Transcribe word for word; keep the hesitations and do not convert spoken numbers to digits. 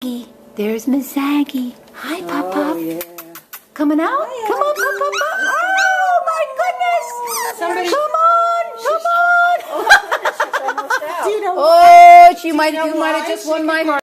There's Miss Zaggy. Hi, Pop Pop. Oh, yeah. Coming out? Hiya. Come on, Pop Pop Pop. Oh, my goodness. Somebody- Come on, come on. Do you know Oh, she might, know you might have why? just won my heart.